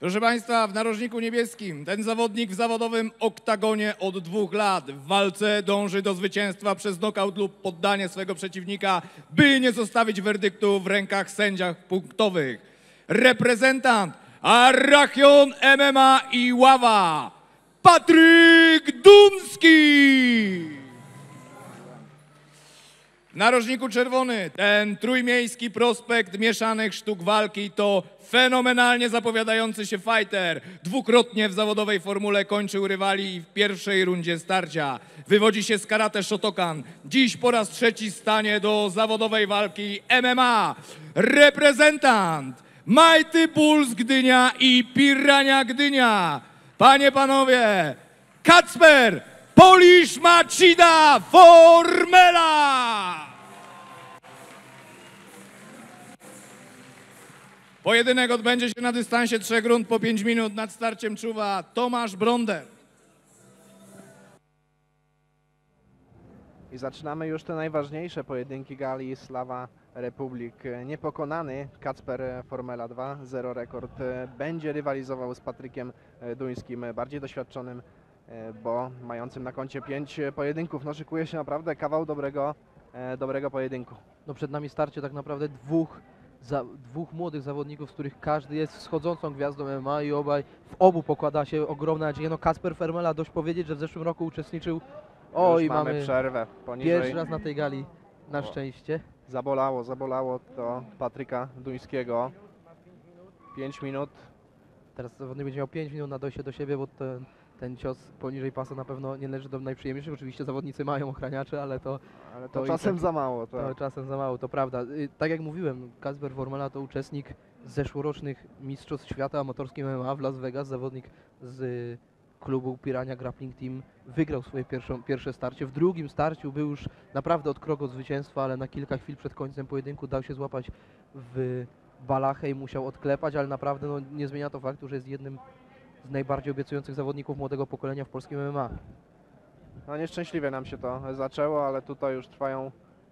Proszę Państwa, w narożniku niebieskim ten zawodnik w zawodowym oktagonie od 2 lat w walce dąży do zwycięstwa przez nokaut lub poddanie swego przeciwnika, by nie zostawić werdyktu w rękach sędziach punktowych. Reprezentant Arachion MMA i Ława, Patryk Duński. W narożniku czerwony ten trójmiejski prospekt mieszanych sztuk walki to fenomenalnie zapowiadający się fighter. Dwukrotnie w zawodowej formule kończył rywali w pierwszej rundzie starcia. Wywodzi się z karate Shotokan. Dziś po raz trzeci stanie do zawodowej walki MMA. Reprezentant Mighty Bulls Gdynia i Pirania Gdynia. Panie, panowie, Kacper Polish Machida Formela! Pojedynek odbędzie się na dystansie 3 rund po 5 minut. Nad starciem czuwa Tomasz Bronder. I zaczynamy już te najważniejsze pojedynki gali Slawa Republik. Niepokonany Kacper Formela 2.0 rekord będzie rywalizował z Patrykiem Duńskim, bardziej doświadczonym, bo mającym na koncie 5 pojedynków. No, szykuje się naprawdę kawał dobrego pojedynku. No, przed nami starcie tak naprawdę dwóch młodych zawodników, z których każdy jest wschodzącą gwiazdą MMA i w obu pokłada się ogromna nadzieja. No, Kacper Formela, dość powiedzieć, że w zeszłym roku uczestniczył. Już mamy przerwę poniżej. Pierwszy raz na tej gali, na szczęście. Zabolało to Patryka Duńskiego. 5 minut. Teraz zawodnik będzie miał 5 minut na dojście do siebie, bo ten cios poniżej pasa na pewno nie należy do najprzyjemniejszych. Oczywiście zawodnicy mają ochraniacze, ale to czasem za mało. To czasem za mało, to prawda. Tak jak mówiłem, Kacper Formela to uczestnik zeszłorocznych Mistrzostw Świata Amatorskim MMA w Las Vegas, zawodnik z klubu Pirania Grappling Team. Wygrał swoje pierwsze starcie. W drugim starciu był już naprawdę od kroku od zwycięstwa, ale na kilka chwil przed końcem pojedynku dał się złapać w balachę i musiał odklepać, ale naprawdę no, nie zmienia to faktu, że jest jednym z najbardziej obiecujących zawodników młodego pokolenia w polskim MMA. No, nieszczęśliwie nam się to zaczęło, ale tutaj już trwają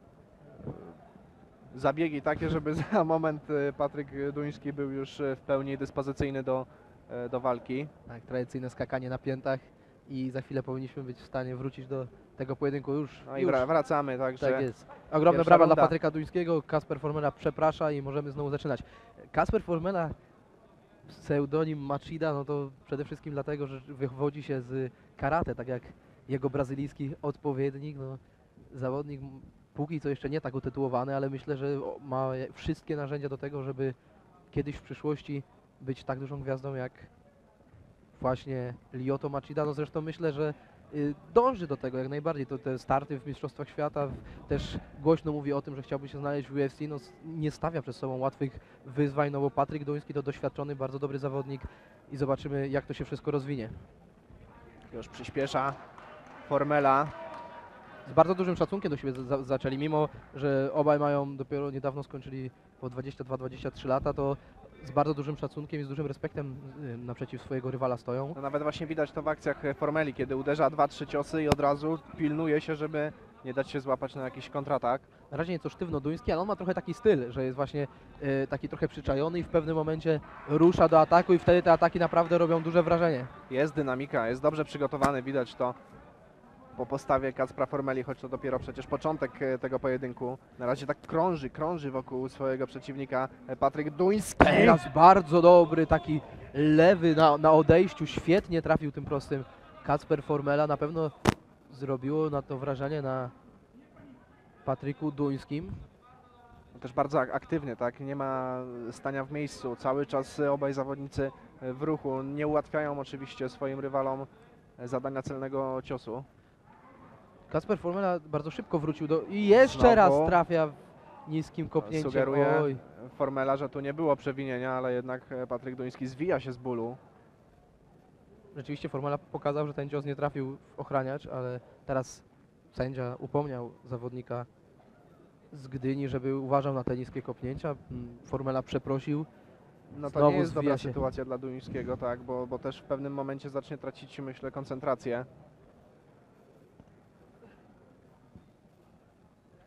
zabiegi takie, żeby za moment Patryk Duński był już w pełni dyspozycyjny do walki. Tak, tradycyjne skakanie na piętach i za chwilę powinniśmy być w stanie wrócić do tego pojedynku już. No i wracamy, także tak jest. Ogromne brawa runda dla Patryka Duńskiego. Kasper Formela przeprasza i możemy znowu zaczynać. Kasper Formela, pseudonim Machida, no to przede wszystkim dlatego, że wywodzi się z karate, tak jak jego brazylijski odpowiednik. No, zawodnik póki co jeszcze nie tak utytułowany, ale myślę, że ma wszystkie narzędzia do tego, żeby kiedyś w przyszłości być tak dużą gwiazdą jak właśnie Lyoto Machida. No zresztą myślę, że dąży do tego jak najbardziej. To te starty w Mistrzostwach Świata też głośno mówi o tym, że chciałby się znaleźć w UFC. No, nie stawia przed sobą łatwych wyzwań, no bo Patryk Duński to doświadczony, bardzo dobry zawodnik i zobaczymy, jak to się wszystko rozwinie. już przyspiesza Formela. Z bardzo dużym szacunkiem do siebie zaczęli, mimo że obaj mają dopiero niedawno skończyli po 22-23 lata, to z bardzo dużym szacunkiem i z dużym respektem naprzeciw swojego rywala stoją. No, nawet właśnie widać to w akcjach Formeli, kiedy uderza 2-3 ciosy i od razu pilnuje się, żeby nie dać się złapać na jakiś kontratak. Na razie nieco sztywno Duński, ale on ma trochę taki styl, że jest właśnie taki trochę przyczajony i w pewnym momencie rusza do ataku i wtedy te ataki naprawdę robią duże wrażenie. Jest dynamika, jest dobrze przygotowany, widać to po postawie Kacpra Formeli, choć to dopiero przecież początek tego pojedynku. Na razie tak krąży wokół swojego przeciwnika Patryk Duński. Teraz bardzo dobry taki lewy na odejściu, świetnie trafił tym prostym Kacper Formela. Na pewno zrobiło na to wrażenie na Patryku Duńskim. Też bardzo aktywnie, tak? Nie ma stania w miejscu. Cały czas obaj zawodnicy w ruchu. Nie ułatwiają oczywiście swoim rywalom zadania celnego ciosu. Kacper Formela bardzo szybko wrócił i jeszcze Znowu raz trafia w niskim kopnięciem. Sugeruje Oj. Formela, że tu nie było przewinienia, ale jednak Patryk Duński zwija się z bólu. Rzeczywiście Formela pokazał, że ten cios nie trafił w ochraniacz, ale teraz sędzia upomniał zawodnika z Gdyni, żeby uważał na te niskie kopnięcia. Formela przeprosił. No to Znowu nie jest dobra zwija się. sytuacja dla Duńskiego, tak? Bo też w pewnym momencie zacznie tracić, myślę, koncentrację.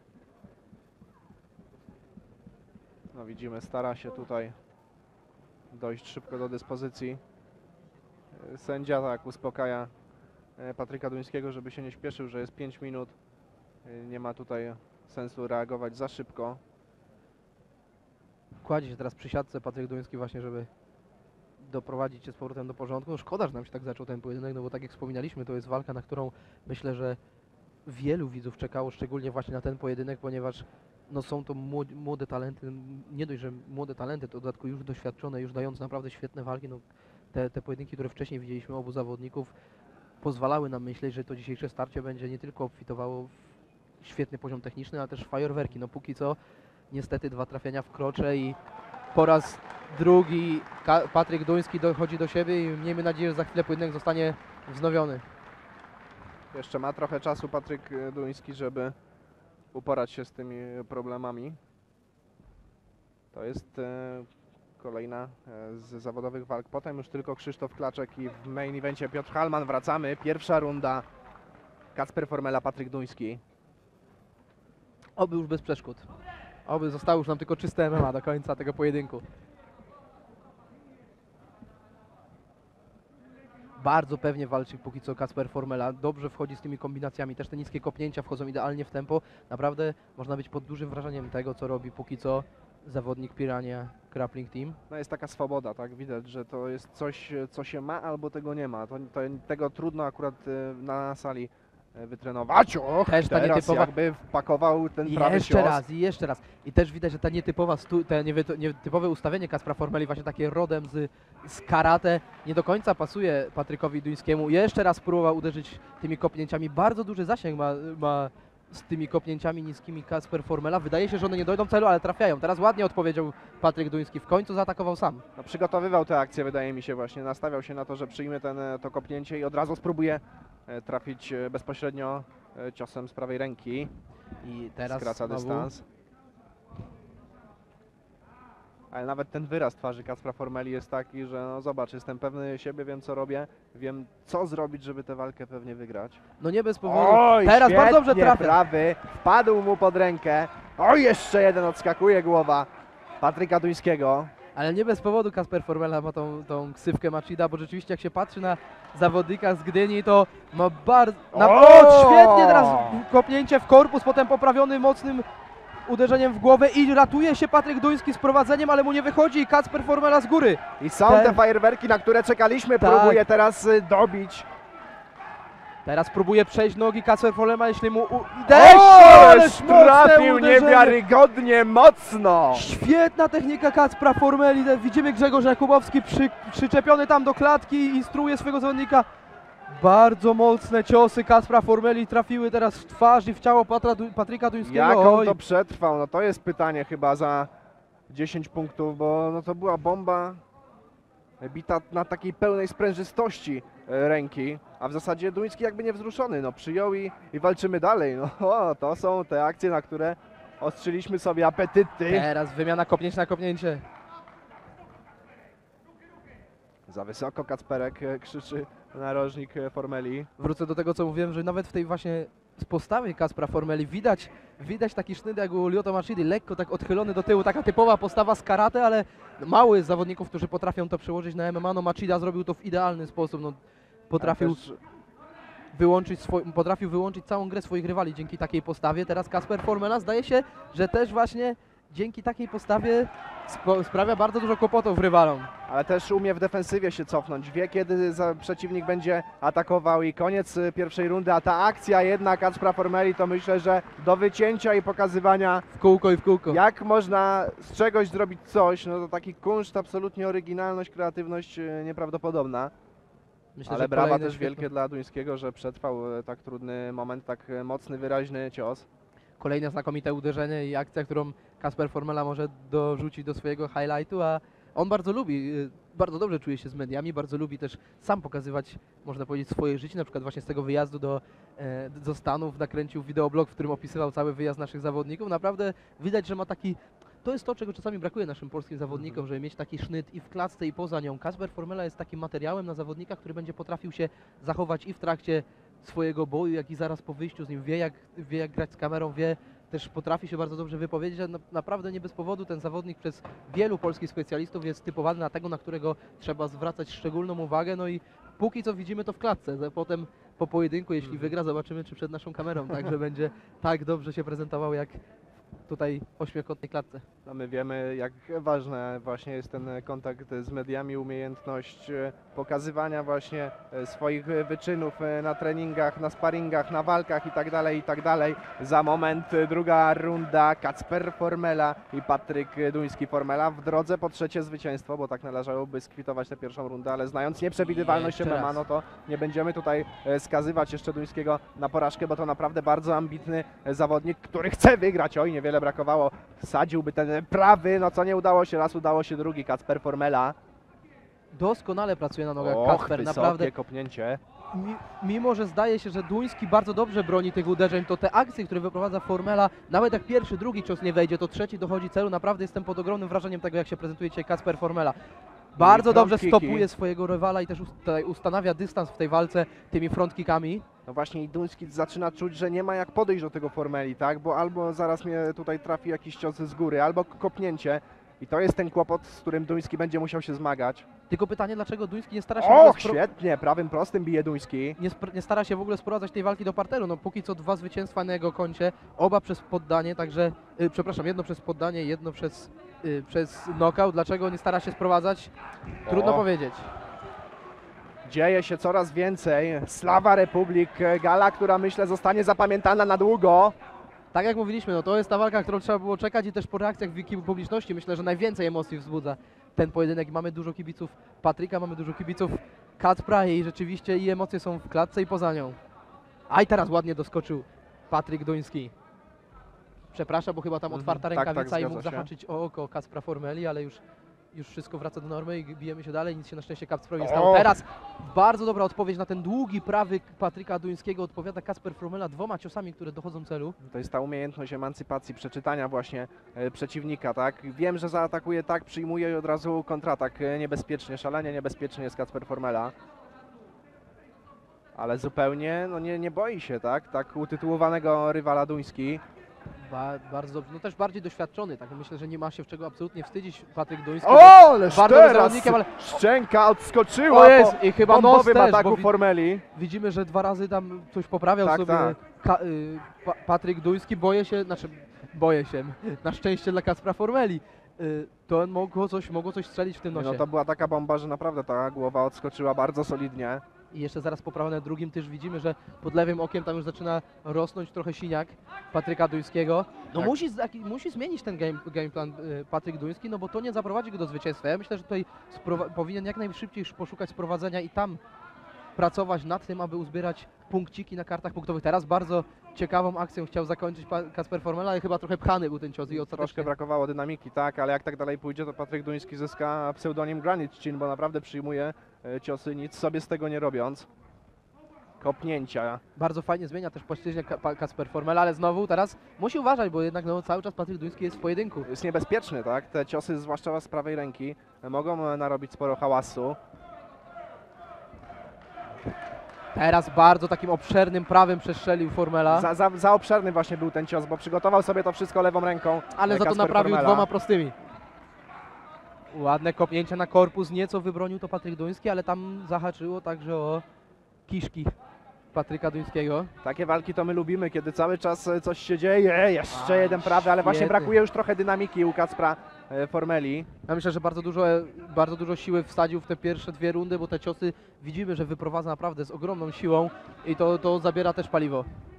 No widzimy, stara się tutaj dojść szybko do dyspozycji. Sędzia tak uspokaja Patryka Duńskiego, żeby się nie śpieszył, że jest 5 minut. Nie ma tutaj sensu reagować za szybko. Kładzie się teraz przy siatce Patryk Duński właśnie, żeby doprowadzić się z powrotem do porządku. No szkoda, że nam się tak zaczął ten pojedynek, no bo tak jak wspominaliśmy, to jest walka, na którą myślę, że wielu widzów czekało, szczególnie właśnie na ten pojedynek, ponieważ no są to młode talenty, nie dość, że młode talenty, to w dodatku już doświadczone, już dające naprawdę świetne walki. No, te pojedynki, które wcześniej widzieliśmy obu zawodników, pozwalały nam myśleć, że to dzisiejsze starcie będzie nie tylko obfitowało w świetny poziom techniczny, ale też fajerwerki. No póki co niestety 2 trafienia w krocze i po raz drugi Patryk Duński dochodzi do siebie i miejmy nadzieję, że za chwilę pojedynek zostanie wznowiony. Jeszcze ma trochę czasu Patryk Duński, żeby uporać się z tymi problemami. To jest kolejna z zawodowych walk. Potem już tylko Krzysztof Klaczek i w main evencie Piotr Halman. Wracamy. Pierwsza runda. Kacper Formela, Patryk Duński. Oby już bez przeszkód. Oby zostało już nam tylko czyste MMA do końca tego pojedynku. Bardzo pewnie walczy póki co Kacper Formela. Dobrze wchodzi z tymi kombinacjami. Też te niskie kopnięcia wchodzą idealnie w tempo. Naprawdę można być pod dużym wrażeniem tego, co robi póki co zawodnik Piranha Grappling Team. No jest taka swoboda, tak? Widać, że to jest coś, co się ma albo tego nie ma. Tego trudno akurat na sali wytrenować. Och, Też ta teraz nietypowa- jakby wpakował ten I prawy jeszcze cios. raz, i jeszcze raz. I też widać, że ta nietypowa nietypowe ustawienie Kacpra Formeli, właśnie takie rodem z karate, nie do końca pasuje Patrykowi Duńskiemu. Jeszcze raz próbował uderzyć tymi kopnięciami. Bardzo duży zasięg ma z tymi kopnięciami niskimi Kacper Formela. Wydaje się, że one nie dojdą celu, ale trafiają. Teraz ładnie odpowiedział Patryk Duński. W końcu zaatakował sam. No, przygotowywał tę akcję, wydaje mi się właśnie. Nastawiał się na to, że przyjmie to kopnięcie i od razu spróbuje trafić bezpośrednio ciosem z prawej ręki. I teraz Skraca znowu dystans. Ale nawet ten wyraz twarzy Kacpra Formeli jest taki, że no zobacz, jestem pewny siebie, wiem co robię, wiem co zrobić, żeby tę walkę pewnie wygrać. No nie bez powodu. Oj, Teraz bardzo dobrze świetnie, trafia. prawy, wpadł mu pod rękę. Oj, jeszcze jeden, odskakuje głowa Patryka Duńskiego. Ale nie bez powodu Kacper Formela ma tą ksywkę Machida, bo rzeczywiście jak się patrzy na zawodnika z Gdyni, to ma bardzo... świetnie teraz kopnięcie w korpus, potem poprawiony mocnym uderzeniem w głowę i ratuje się Patryk Duński z prowadzeniem, ale mu nie wychodzi i Kacper Formela z góry. I są te fajerwerki, na które czekaliśmy, Tak. próbuje teraz dobić. Teraz próbuje przejść nogi Kacper Formela, jeśli mu... Ależ trafił niewiarygodnie mocno! Świetna technika Kacpra Formeli. Widzimy Grzegorz Jakubowski przyczepiony tam do klatki i instruuje swojego zawodnika. Bardzo mocne ciosy Kacpra Formeli trafiły teraz w twarz i w ciało Patryka Duńskiego. Jak on Oj. to przetrwał? No to jest pytanie chyba za 10 punktów, bo no to była bomba bita na takiej pełnej sprężystości ręki, a w zasadzie Duński jakby niewzruszony, no przyjął i walczymy dalej. No to są te akcje, na które ostrzyliśmy sobie apetyty. Teraz wymiana kopnięć na kopnięcie. Za wysoko Kacperek krzyczy narożnik Formeli. Wrócę do tego, co mówiłem, że nawet w tej właśnie postawie Kacpra Formeli widać taki sznyt jak u Lyoto Machidi, lekko tak odchylony do tyłu, taka typowa postawa z karate, ale mało jest zawodników, którzy potrafią to przełożyć na MMA. No Machida zrobił to w idealny sposób, no, potrafił wyłączyć całą grę swoich rywali dzięki takiej postawie. Teraz Kacper Formela zdaje się, że też właśnie dzięki takiej postawie sprawia bardzo dużo kłopotów rywalom. Ale też umie w defensywie się cofnąć, wie kiedy przeciwnik będzie atakował i koniec pierwszej rundy, a ta akcja jednak Kacpra Formeli to myślę, że do wycięcia i pokazywania W kółko i w kółko. jak można z czegoś zrobić coś, no to taki kunszt, absolutnie oryginalność, kreatywność nieprawdopodobna. Myślę, Ale że brawa kolejny też świetny- wielkie dla Duńskiego, że przetrwał tak trudny moment, tak mocny, wyraźny cios. Kolejne znakomite uderzenie i akcja, którą Kacper Formela może dorzucić do swojego highlightu, a on bardzo lubi, bardzo dobrze czuje się z mediami, bardzo lubi też sam pokazywać, można powiedzieć, swoje życie, na przykład właśnie z tego wyjazdu do Stanów nakręcił wideoblog, w którym opisywał cały wyjazd naszych zawodników. Naprawdę widać, że ma taki... To jest to, czego czasami brakuje naszym polskim zawodnikom, żeby mieć taki sznyt i w klatce, i poza nią. Kacper Formela jest takim materiałem na zawodnika, który będzie potrafił się zachować i w trakcie swojego boju, jak i zaraz po wyjściu z nim. Wie jak grać z kamerą, wie też potrafi się bardzo dobrze wypowiedzieć, a naprawdę nie bez powodu ten zawodnik przez wielu polskich specjalistów jest typowany na tego, na którego trzeba zwracać szczególną uwagę, no i póki co widzimy to w klatce, potem po pojedynku, jeśli wygra, zobaczymy, czy przed naszą kamerą także będzie tak dobrze się prezentował jak tutaj w ośmiokrotnej klatce. No my wiemy, jak ważny właśnie jest ten kontakt z mediami, umiejętność pokazywania właśnie swoich wyczynów na treningach, na sparingach, na walkach itd., itd. Za moment druga runda, Kacper Formela i Patryk Duński-Formela w drodze po trzecie zwycięstwo, bo tak należałoby skwitować tę pierwszą rundę, ale znając nieprzewidywalność Jeszcze MMA, raz. no to nie będziemy tutaj skazywać jeszcze Duńskiego na porażkę, bo to naprawdę bardzo ambitny zawodnik, który chce wygrać. Oj, niewiele brakowało, wsadziłby ten prawy, no co nie udało się, raz udało się drugi, Kacper Formela. Doskonale pracuje na nogach Och, Kacper, wysokie naprawdę. kopnięcie. Mimo że zdaje się, że Duński bardzo dobrze broni tych uderzeń, to te akcje, które wyprowadza Formela, nawet jak pierwszy, drugi cios nie wejdzie, to trzeci dochodzi celu. Naprawdę jestem pod ogromnym wrażeniem tego, jak się prezentuje dzisiaj Kacper Formela. Bardzo front dobrze kicki. stopuje swojego rywala i też tutaj ustanawia dystans w tej walce tymi front kickami. No właśnie i Duński zaczyna czuć, że nie ma jak podejść do tego Formeli, tak? Bo albo zaraz mnie tutaj trafi jakiś cios z góry, albo kopnięcie. I to jest ten kłopot, z którym Duński będzie musiał się zmagać. Tylko pytanie, dlaczego Duński nie stara się w ogóle Och, świetnie, prawym prostym bije Duński. nie stara się w ogóle sprowadzać tej walki do parteru. No póki co 2 zwycięstwa na jego koncie, oba przez poddanie, także, przepraszam, jedno przez poddanie, jedno przez knockout. Dlaczego nie stara się sprowadzać? Trudno O. powiedzieć. Dzieje się coraz więcej. Slawa Republik, gala, która myślę zostanie zapamiętana na długo. Tak jak mówiliśmy, no to jest ta walka, którą trzeba było czekać i też po reakcjach publiczności myślę, że najwięcej emocji wzbudza ten pojedynek. Mamy dużo kibiców Patryka, mamy dużo kibiców Kacpra i rzeczywiście i emocje są w klatce i poza nią. A i teraz ładnie doskoczył Patryk Duński. Przepraszam, bo chyba tam otwarta tak, rękawica i zgadza mógł się. zahaczyć o oko Kacpra Formeli, ale już wszystko wraca do normy i bijemy się dalej. Nic się na szczęście Kacprowi nie stało. O! Teraz bardzo dobra odpowiedź na ten długi prawy Patryka Duńskiego. Odpowiada Kacper Formela 2 ciosami, które dochodzą celu. To jest ta umiejętność emancypacji, przeczytania właśnie przeciwnika, tak? Wiem, że zaatakuje tak, przyjmuje i od razu kontratak niebezpiecznie, szalenie niebezpiecznie jest Kacper Formela. Ale zupełnie no nie boi się, tak? Tak utytułowanego rywala Duński. Bardzo dobrze, no też bardziej doświadczony, tak myślę, że nie ma się w czego absolutnie wstydzić Patryk Duński. O, ależ bardzo dobrym teraz zawodnikiem, ale szczęka odskoczyła o jest, po i chyba nos bombowym też, ataku bo Formeli. widzimy, że 2 razy tam coś poprawiał Tak, sobie tak. Patryk Duński. Boję się, na szczęście dla Kacpra Formeli. To mogło coś strzelić w tym nosie. No to była taka bomba, że naprawdę ta głowa odskoczyła bardzo solidnie. I jeszcze zaraz poprawa na drugim też widzimy, że pod lewym okiem tam już zaczyna rosnąć trochę siniak Patryka Duńskiego. No Tak. musi zmienić ten game plan Patryk Duński, no bo to nie zaprowadzi go do zwycięstwa. Ja myślę, że tutaj powinien jak najszybciej poszukać sprowadzenia i tam pracować nad tym, aby uzbierać punkciki na kartach punktowych. Teraz bardzo ciekawą akcją chciał zakończyć Kacper Formela, ale chyba trochę pchany był ten cios i Troszkę ostatecznie brakowało dynamiki, tak, ale jak tak dalej pójdzie, to Patryk Duński zyska pseudonim Granite Chin, bo naprawdę przyjmuje ciosy, nic sobie z tego nie robiąc. Kopnięcia. bardzo fajnie zmienia też płaszczyznę Kacper Formela, ale znowu teraz musi uważać, bo jednak no, cały czas Patryk Duński jest w pojedynku. Jest niebezpieczny, tak? Te ciosy, zwłaszcza z prawej ręki, mogą narobić sporo hałasu. Teraz bardzo takim obszernym prawym przestrzelił Formela, Za obszerny właśnie był ten cios, bo przygotował sobie to wszystko lewą ręką. ale za to Kacper naprawił Formela. 2 prostymi. Ładne kopnięcia na korpus, nieco wybronił to Patryk Duński, ale tam zahaczyło także o kiszki Patryka Duńskiego. Takie walki to my lubimy, kiedy cały czas coś się dzieje, jeszcze jeden prawy, ale właśnie świetny. brakuje już trochę dynamiki u Kacpra Formeli. Ja myślę, że bardzo dużo siły wsadził w te pierwsze 2 rundy, bo te ciosy widzimy, że wyprowadza naprawdę z ogromną siłą i to zabiera też paliwo.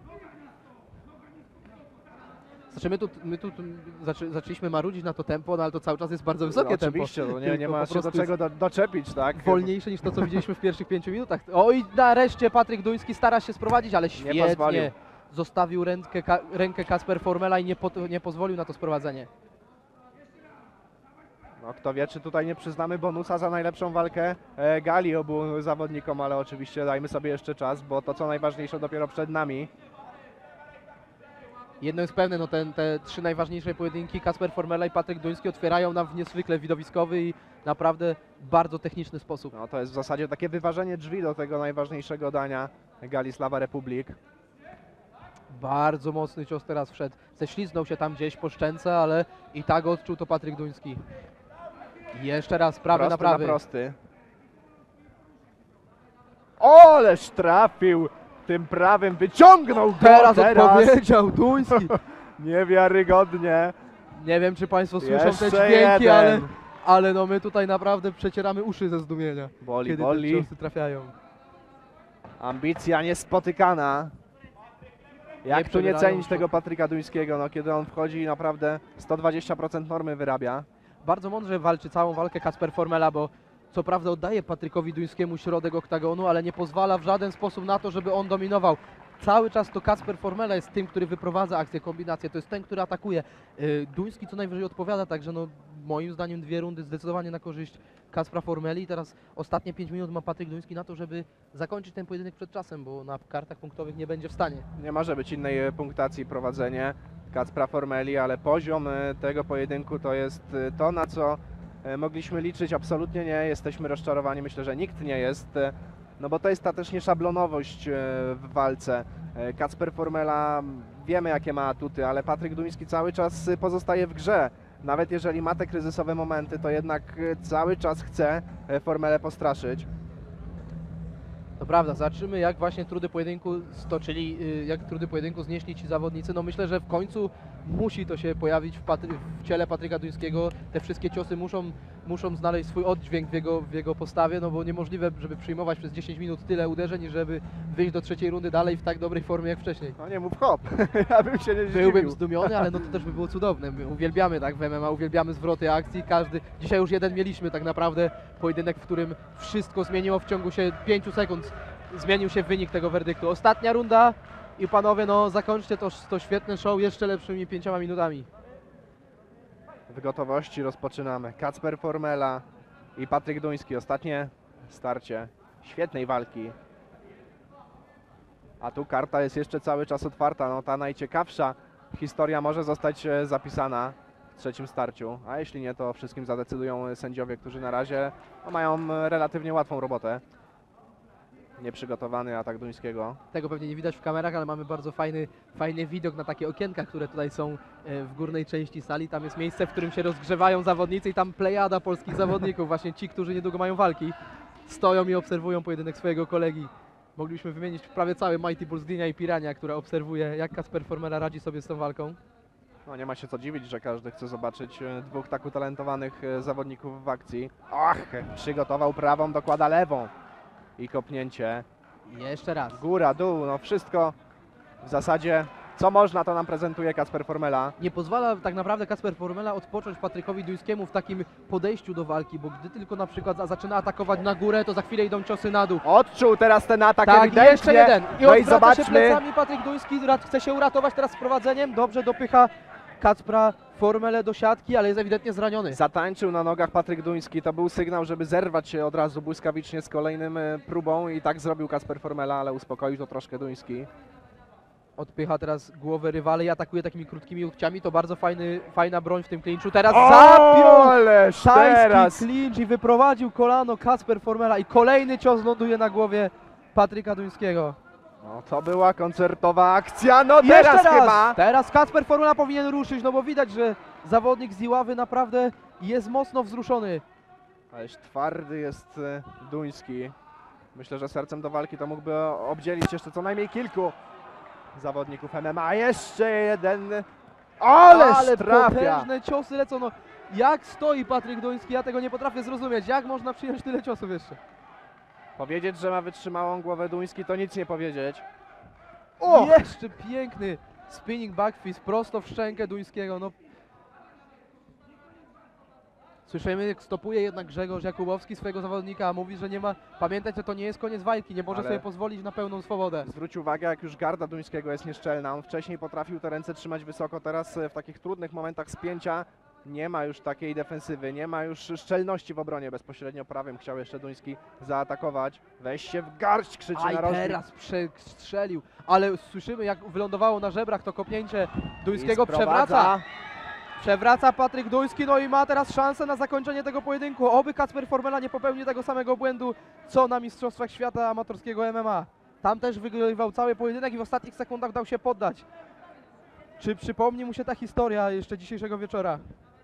Znaczy my tu zaczęliśmy marudzić na to tempo, no ale to cały czas jest bardzo wysokie No, tempo. oczywiście, no nie Tylko ma po się do prostu czego doczepić, tak? wolniejsze niż to, co widzieliśmy w pierwszych 5 minutach. Oj, nareszcie Patryk Duński stara się sprowadzić, ale świetnie pozwolił. zostawił rękę Kacper Formela i nie pozwolił na to sprowadzenie. No, kto wie, czy tutaj nie przyznamy bonusa za najlepszą walkę gali obu zawodnikom, ale oczywiście dajmy sobie jeszcze czas, bo to co najważniejsze dopiero przed nami. Jedno jest pewne, no te 3 najważniejsze pojedynki, Kacper Formela i Patryk Duński otwierają nam w niezwykle widowiskowy i naprawdę bardzo techniczny sposób. No, to jest w zasadzie takie wyważenie drzwi do tego najważniejszego dania gali Slawa Republik. Bardzo mocny cios teraz wszedł. Ześliznął się tam gdzieś po szczęce, ale i tak odczuł to Patryk Duński. Jeszcze raz prawy na Prosty prawy. prosty. Oleż trafił tym prawym, wyciągnął go Teraz odpowiedział Duński. Niewiarygodnie. Nie wiem, czy Państwo słyszą te Jeszcze dźwięki, jeden. ale no my tutaj naprawdę przecieramy uszy ze zdumienia, Boli, kiedy boli. te ciosy trafiają. Ambicja niespotykana. Jak tu nie przebierają cenić się. tego Patryka Duńskiego, no kiedy on wchodzi i naprawdę 120% normy wyrabia. Bardzo mądrze walczy całą walkę Kacper Formela, bo co prawda oddaje Patrykowi Duńskiemu środek oktagonu, ale nie pozwala w żaden sposób na to, żeby on dominował. Cały czas to Kacper Formela jest tym, który wyprowadza akcję, kombinację, to jest ten, który atakuje. Duński co najwyżej odpowiada, także no moim zdaniem 2 rundy zdecydowanie na korzyść Kacpra Formeli. I teraz ostatnie 5 minut ma Patryk Duński na to, żeby zakończyć ten pojedynek przed czasem, bo na kartach punktowych nie będzie w stanie. Nie może być innej punktacji i prowadzenie Kacpra Formeli, ale poziom tego pojedynku to jest to, na co mogliśmy liczyć. Absolutnie nie jesteśmy rozczarowani, myślę, że nikt nie jest, no bo to jest ta też nieszablonowość w walce. Kacper Formela, wiemy jakie ma atuty, ale Patryk Duński cały czas pozostaje w grze. Nawet jeżeli ma te kryzysowe momenty, to jednak cały czas chce Formelę postraszyć. To prawda, zobaczymy jak właśnie trudy pojedynku stoczyli, jak trudy pojedynku znieśli ci zawodnicy. No myślę, że w końcu musi to się pojawić w ciele Patryka Duńskiego. Te wszystkie ciosy muszą znaleźć swój oddźwięk w jego postawie, no bo niemożliwe, żeby przyjmować przez 10 minut tyle uderzeń i żeby wyjść do 3. rundy dalej w tak dobrej formie jak wcześniej. No nie mów hop, ja bym się nie Byłbym zdziwił. zdumiony, ale no to też by było cudowne. My uwielbiamy tak w MMA, uwielbiamy zwroty akcji. Dzisiaj już jeden mieliśmy tak naprawdę pojedynek, w którym wszystko zmieniło w ciągu 5 sekund. Zmienił się wynik tego werdyktu. Ostatnia runda i panowie, no zakończcie to świetne show jeszcze lepszymi 5 minutami. W gotowości rozpoczynamy. Kacper Formela i Patryk Duński. Ostatnie starcie świetnej walki. A tu karta jest jeszcze cały czas otwarta. No ta najciekawsza historia może zostać zapisana w 3. starciu. A jeśli nie, to wszystkim zadecydują sędziowie, którzy na razie mają relatywnie łatwą robotę. Nieprzygotowany atak Duńskiego. Tego pewnie nie widać w kamerach, ale mamy bardzo fajny widok na takie okienka, które tutaj są w górnej części sali. Tam jest miejsce, w którym się rozgrzewają zawodnicy i tam plejada polskich zawodników. Właśnie ci, którzy niedługo mają walki, stoją i obserwują pojedynek swojego kolegi. Moglibyśmy wymienić prawie cały Mighty Bulls Gdynia i Pirania, która obserwuje, jak Kacper Formela radzi sobie z tą walką. No nie ma się co dziwić, że każdy chce zobaczyć 2 tak utalentowanych zawodników w akcji. Ach, przygotował prawą, dokłada lewą. I kopnięcie. Jeszcze raz. Góra, dół, no wszystko w zasadzie co można, to nam prezentuje Kacper Formela. Nie pozwala tak naprawdę Kacper Formela odpocząć Patrykowi Duńskiemu w takim podejściu do walki, bo gdy tylko na przykład zaczyna atakować na górę, to za chwilę idą ciosy na dół. Odczuł teraz ten atak Tak, i ewidentnie. jeszcze jeden. I No i odwraca się zobaczmy. plecami Patryk Duński, chce się uratować teraz z prowadzeniem. Dobrze dopycha Kacpra Formelę do siatki, ale jest ewidentnie zraniony. Zatańczył na nogach Patryk Duński. To był sygnał, żeby zerwać się od razu błyskawicznie z kolejnym próbą i tak zrobił Kacper Formela, ale uspokoił to troszkę Duński. Odpycha teraz głowę rywala i atakuje takimi krótkimi łokciami. To bardzo fajna broń w tym klinczu. Teraz O, zapiął ależ tajski teraz! klincz i wyprowadził kolano Kacper Formela i kolejny cios ląduje na głowie Patryka Duńskiego. No to była koncertowa akcja, no I jeszcze teraz raz! chyba! Teraz Kacper Formela powinien ruszyć, no bo widać, że zawodnik z Iławy naprawdę jest mocno wzruszony. Ależ twardy jest Duński. Myślę, że sercem do walki to mógłby obdzielić jeszcze co najmniej kilku zawodników MMA. Jeszcze jeden. Ależ Ale trafia! potężne ciosy lecą. No, jak stoi Patryk Duński, ja tego nie potrafię zrozumieć. Jak można przyjąć tyle ciosów jeszcze? Powiedzieć, że ma wytrzymałą głowę Duński, to nic nie powiedzieć. O! Jeszcze piękny spinning back fist prosto w szczękę Duńskiego. No. Słyszymy, jak stopuje jednak Grzegorz Jakubowski swojego zawodnika, a mówi, że nie ma... Pamiętać, że to nie jest koniec walki, nie może Ale- sobie pozwolić na pełną swobodę. Zwróć uwagę, jak już garda Duńskiego jest nieszczelna. On wcześniej potrafił te ręce trzymać wysoko, teraz w takich trudnych momentach spięcia nie ma już takiej defensywy, nie ma już szczelności w obronie. Bezpośrednio prawym chciał jeszcze Duński zaatakować. Weź się w garść, krzyczy A i narożnik. teraz przestrzelił, ale słyszymy, jak wylądowało na żebrach to kopnięcie Duńskiego. I sprowadza. Przewraca Patryk Duński, no i ma teraz szansę na zakończenie tego pojedynku. Oby Kacper Formela nie popełni tego samego błędu, co na Mistrzostwach Świata Amatorskiego MMA. tam też wygrywał cały pojedynek i w ostatnich sekundach dał się poddać. Czy przypomni mu się ta historia jeszcze dzisiejszego wieczora?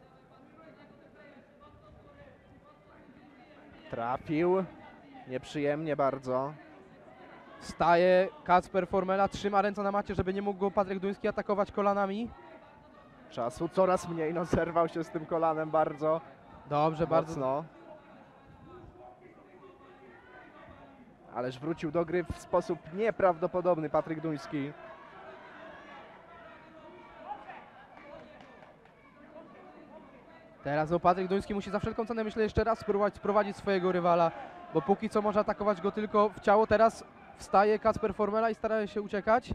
Trafił. Nieprzyjemnie bardzo. Wstaje Kacper Formela, trzyma ręce na macie, żeby nie mógł go Patryk Duński atakować kolanami. Czasu coraz mniej, no zerwał się z tym kolanem bardzo Dobrze, bardzo. mocno. Ależ wrócił do gry w sposób nieprawdopodobny Patryk Duński. Teraz no, Patryk Duński musi za wszelką cenę, myślę, jeszcze raz spróbować sprowadzić swojego rywala, bo póki co może atakować go tylko w ciało. Teraz wstaje Kacper Formela i stara się uciekać.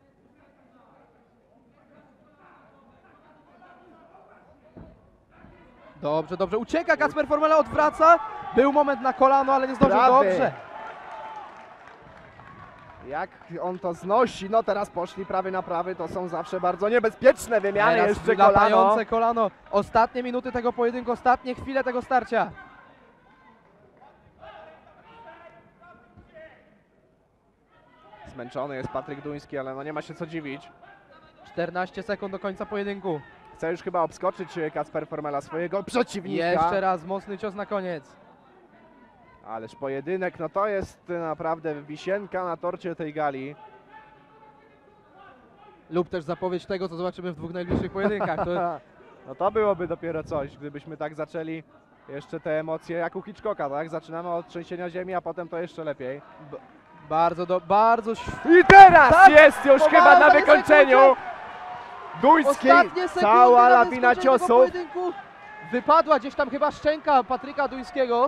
Dobrze, dobrze. Ucieka Kacper Formela, odwraca. Był moment na kolano, ale nie zdążył. Prawy. Dobrze. Jak on to znosi, no teraz poszli prawy na prawy, to są zawsze bardzo niebezpieczne wymiany, Teraz jeszcze kolano. latające kolano. Ostatnie minuty tego pojedynku, ostatnie chwile tego starcia. Zmęczony jest Patryk Duński, ale no nie ma się co dziwić. 14 sekund do końca pojedynku. Chce już chyba obskoczyć Kacper Formela swojego przeciwnika. Jeszcze raz mocny cios na koniec. Ależ pojedynek, no to jest naprawdę wisienka na torcie tej gali. Lub też zapowiedź tego, co zobaczymy w dwóch najbliższych pojedynkach. To No to byłoby dopiero coś, gdybyśmy tak zaczęli jeszcze te emocje jak u Hitchcocka, tak? Zaczynamy od trzęsienia ziemi, a potem to jeszcze lepiej. bardzo I teraz Tak, jest już chyba na poważnie wykończeniu! Duński, ostatnie sekundy cała na lawina zakończenie tego ciosów. pojedynku. Wypadła gdzieś tam chyba szczęka Patryka Duńskiego.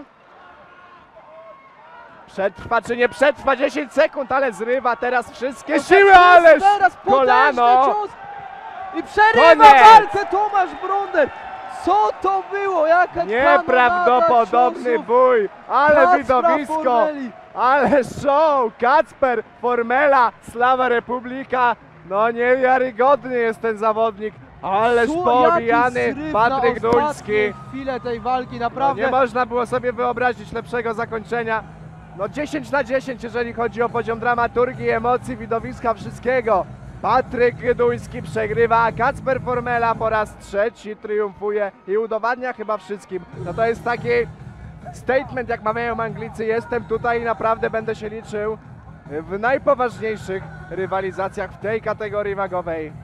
Przetrwa czy nie przetrwa 10 sekund, ale zrywa teraz wszystkie Jest siły, ależ teraz potężny kolano! cios. I przerywa Koniec! walkę Tomasz Brunder. Co to było? Jaka kanonada Nieprawdopodobny ciosów bój, ale Kacpra widowisko, Formeli. ale show! Kacper Formela, Slawa Republika, no niewiarygodny jest ten zawodnik, ależ pobijany Jaki zryw Patryk na Duński. ostatnie chwile tej walki, No, naprawdę. nie można było sobie wyobrazić lepszego zakończenia. No 10 na 10, jeżeli chodzi o poziom dramaturgii, emocji, widowiska, wszystkiego. Patryk Duński przegrywa, a Kacper Formela po raz trzeci triumfuje i udowadnia chyba wszystkim. No to jest taki statement, jak mawiają Anglicy, jestem tutaj i naprawdę będę się liczył w najpoważniejszych rywalizacjach w tej kategorii wagowej.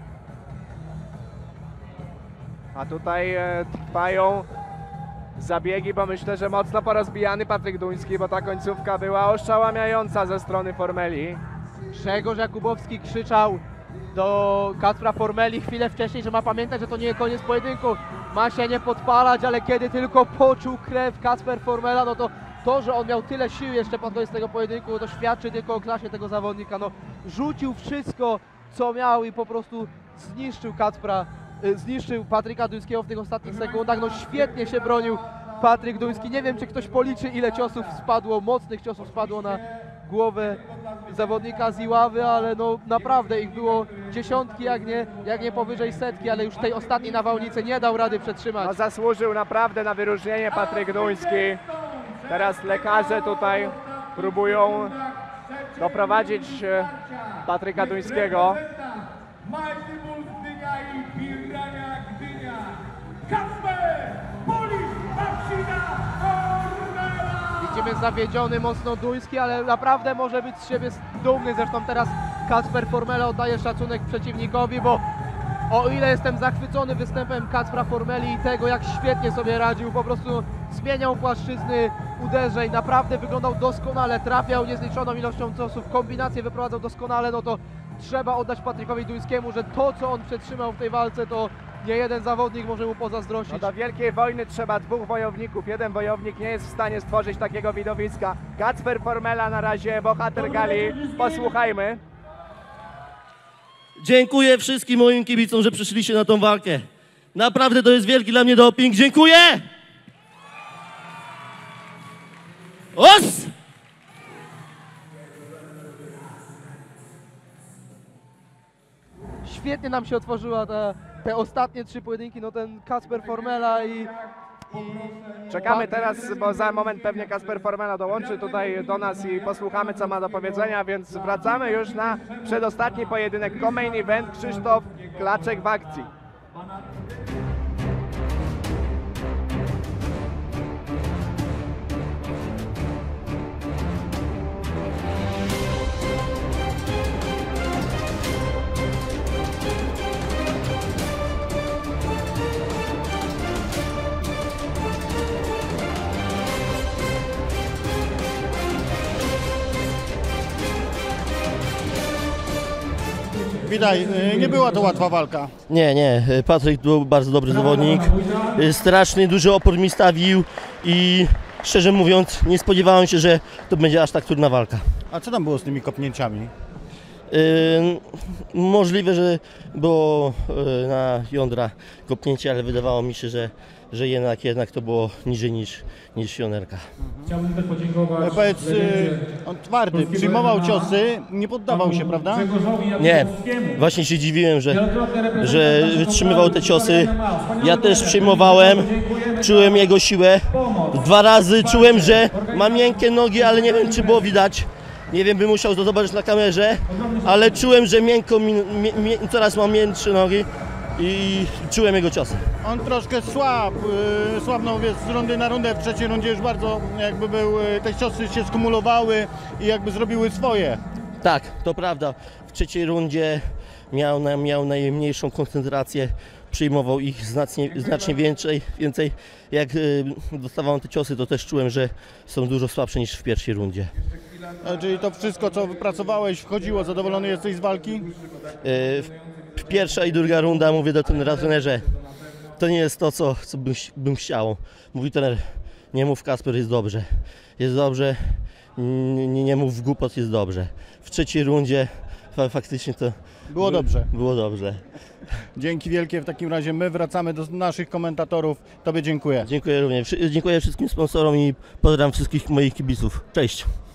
A tutaj trwają zabiegi, bo myślę, że mocno porozbijany Patryk Duński, bo ta końcówka była oszałamiająca ze strony Formeli. Grzegorz Jakubowski krzyczał do Kacpra Formeli chwilę wcześniej, że ma pamiętać, że to nie koniec pojedynku, ma się nie podpalać, ale kiedy tylko poczuł krew Kacper Formela, no to, że on miał tyle sił jeszcze pod koniec tego pojedynku, to świadczy tylko o klasie tego zawodnika. No, rzucił wszystko, co miał i po prostu zniszczył Patryka Duńskiego w tych ostatnich sekundach. No świetnie się bronił Patryk Duński. Nie wiem, czy ktoś policzy, ile ciosów spadło, mocnych ciosów spadło na głowę zawodnika z Iławy, ale no naprawdę ich było dziesiątki, jak nie powyżej setki, ale już tej ostatniej nawałnicy nie dał rady przetrzymać. No zasłużył naprawdę na wyróżnienie Patryk Duński. Teraz lekarze tutaj próbują doprowadzić Patryka Duńskiego. Mighty Bulls Gdynia i Pirania Gdynia. Kacper Polisz Marcina Formela! Widzimy zawiedziony mocno Duński, ale naprawdę może być z siebie dumny. Zresztą teraz Kacper Formela oddaje szacunek przeciwnikowi, bo o ile jestem zachwycony występem Kacpra Formeli i tego, jak świetnie sobie radził, po prostu zmieniał płaszczyzny uderzeń, naprawdę wyglądał doskonale, trafiał niezliczoną ilością ciosów, kombinacje wyprowadzał doskonale, no to trzeba oddać Patrykowi Duńskiemu, że to, co on przetrzymał w tej walce, to nie jeden zawodnik może mu pozazdrościć. No do wielkiej wojny trzeba dwóch wojowników. Jeden wojownik nie jest w stanie stworzyć takiego widowiska. Kacper Formela na razie bohater gali. Posłuchajmy. Dziękuję wszystkim moim kibicom, że przyszliście na tą walkę. Naprawdę to jest wielki dla mnie doping. Dziękuję! Os! Świetnie nam się otworzyła te ostatnie trzy pojedynki, no ten Kacper Formela i Czekamy teraz, bo za moment pewnie Kacper Formela dołączy tutaj do nas i posłuchamy, co ma do powiedzenia, więc wracamy już na przedostatni pojedynek, co-main event, Krzysztof Klaczek w akcji. Witaj, nie była to łatwa walka. Nie, Patryk był bardzo dobry zawodnik. Strasznie duży opór mi stawił i szczerze mówiąc nie spodziewałem się, że to będzie aż tak trudna walka. A co tam było z tymi kopnięciami? Możliwe, że było na jądra kopnięcie, ale wydawało mi się, że jednak to było niżej niż jąderka. Chciałbym też podziękować. Powiedz, on twardy, przyjmował ciosy, nie poddawał się, prawda? Nie, właśnie się dziwiłem, że wytrzymywał te ciosy. Ja też przyjmowałem, czułem jego siłę. 2 razy czułem, że ma miękkie nogi, ale nie wiem, czy było widać. Nie wiem, bym musiał to zobaczyć na kamerze, ale czułem, że coraz ma miększe nogi i czułem jego ciosy. On troszkę słabnął z rundy na rundę, w trzeciej rundzie już bardzo jakby te ciosy się skumulowały i jakby zrobiły swoje. Tak, to prawda. W trzeciej rundzie miał najmniejszą koncentrację, przyjmował ich znacznie więcej. Jak dostawałem te ciosy, to też czułem, że są dużo słabsze niż w pierwszej rundzie. Czyli to wszystko, co wypracowałeś, wchodziło, zadowolony jesteś z walki? Pierwsza i druga runda, mówię do trenerze, to nie jest to, co bym chciał. Mówi trener, nie mów Kacper, jest dobrze, nie mów głupot, jest dobrze. W trzeciej rundzie faktycznie to Było dobrze. Dzięki wielkie, w takim razie my wracamy do naszych komentatorów. Tobie dziękuję. Dziękuję również. Dziękuję wszystkim sponsorom i pozdrawiam wszystkich moich kibiców. Cześć.